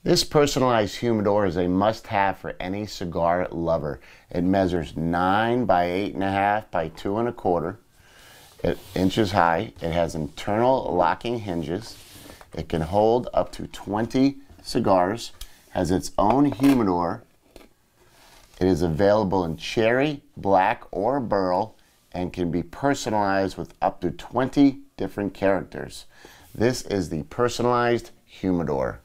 This personalized humidor is a must-have for any cigar lover. It measures 9 by 8.5 by 2.25 inches high. It has internal locking hinges. It can hold up to 20 cigars. Has its own humidor. It is available in cherry, black, or burl and can be personalized with up to 20 different characters. This is the personalized humidor.